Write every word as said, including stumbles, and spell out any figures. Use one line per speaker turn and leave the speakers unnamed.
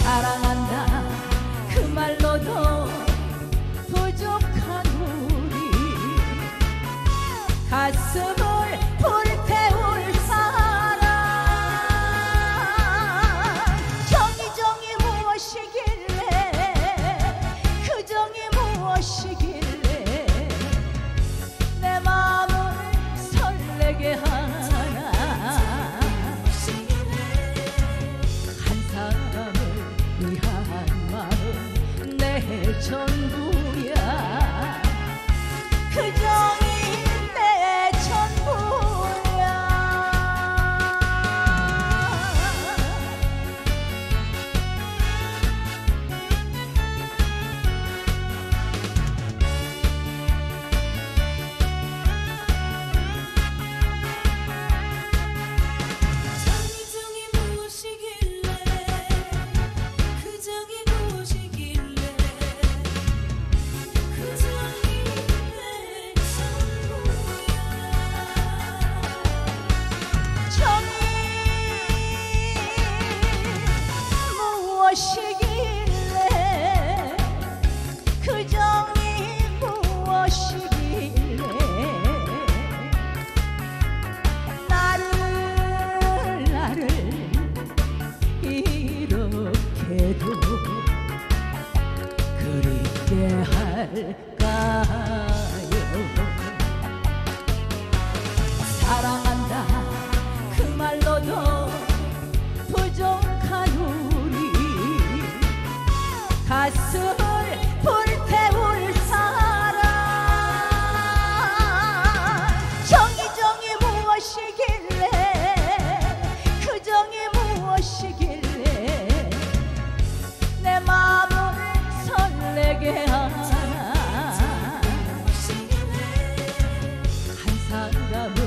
사랑한다 그 말로도 부족한 우리 가슴을 불태울 사랑 정이 정이 무엇이길래 그 정이 무엇이길래 내 마음을 설레게 하나 한 사람을 위한 마음 내 전부야 그 정이 내 전부야
정이 정이 무엇이길래 그 정이 무엇이길래 그 정이 내 전부야
정이 무엇이길래 그 정이 무엇이길래 나를 나를 이렇게도 그립게 할까요 사랑한다 그 말로도 부족한 우리 가슴을 불태울 사랑 정이 정이 무엇이길래 그 정이 무엇이길래 내 마음을 설레게 하나 한 사람